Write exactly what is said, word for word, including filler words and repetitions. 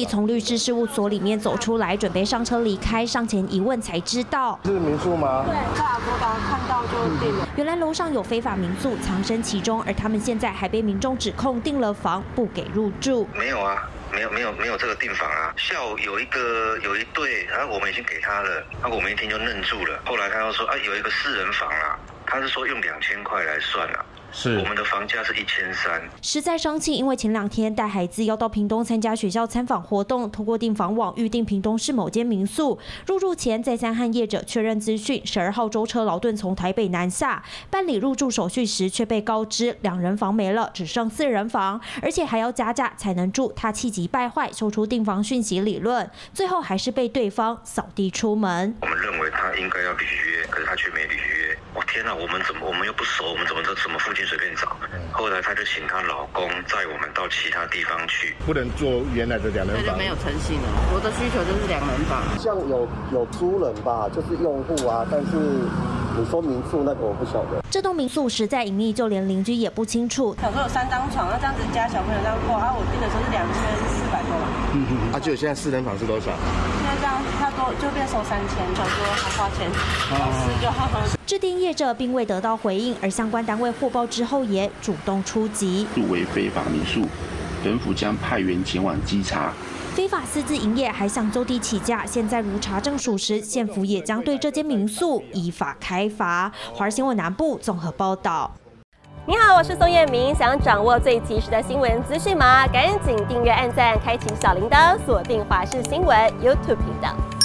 从律师事务所里面走出来，准备上车离开，上前一问才知道是民宿吗？ 对，在阿哥达看到就订了。 原来楼上有非法民宿藏身其中，而他们现在还被民众指控订了房不给入住。 没有啊。 没有没有没有这个订房啊！下午有一个有一对，然后我们已经给他了，那我们一听就愣住了。后来他又说啊，有一个四人房啊，他是说用两千块来算啊。 是，我们的房价是一千三。 实在生气，因为前两天带孩子要到屏东参加学校参访活动，透过订房网预订屏东市某间民宿。入住前再三和业者确认资讯，十二号舟车劳顿从台北南下，办理入住手续时却被告知两人房没了，只剩四人房，而且还要加价才能住。他气急败坏，说出订房讯息理论，最后还是被对方扫地出门。 我们认为他应该要履约，可是他却没履约。哇天哪，我们怎么我们又不熟，我们怎么这怎么附近随便找？后来她就请她老公载我们到其他地方去， 不能做原来的两人房， 那就没有诚信了。我的需求就是两人房， 像有有租人吧，就是用户啊，但是你说民宿那个我不晓得。 这栋民宿实在隐秘，就连邻居也不清楚。 想说有三张床，那这样子加小朋友这样过啊，我订的时候是两千四百多吧。 嗯嗯。啊，就现在四人房是多少？ 现在这样他多就变收三千，想说还花钱，老师就好好。 制定业者并未得到回应，而相关单位获报之后也主动出击。 入为非法民宿，本府将派员前往稽查。 非法私自营业还想就地起价，现在如查证属实，县府也将对这间民宿依法开罚。华视新闻南部综合报道。 你好，我是宋彦明。想掌握最及时的新闻资讯吗？赶紧订阅、按赞、开启小铃铛，锁定华视新闻 YouTube 频道。